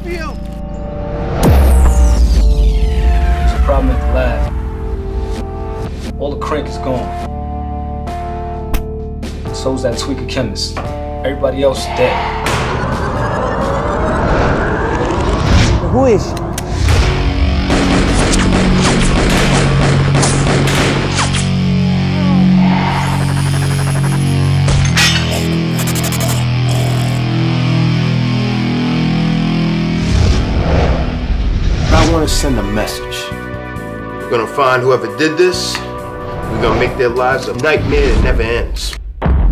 you! There's a problem at the lab. All the crank is gone. So's that tweaker chemist. Everybody else is dead. Who is she? I want to send a message. We're gonna find whoever did this. We're gonna make their lives a nightmare that never ends.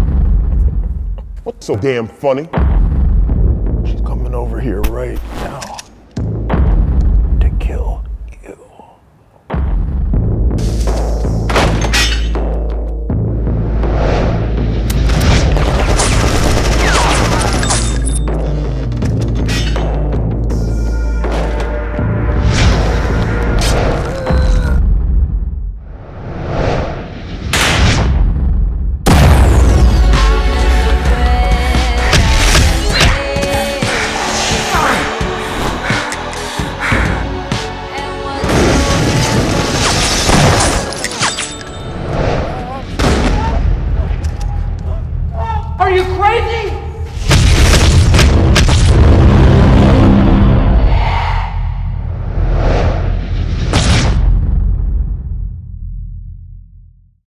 What's so damn funny? She's coming over here right now.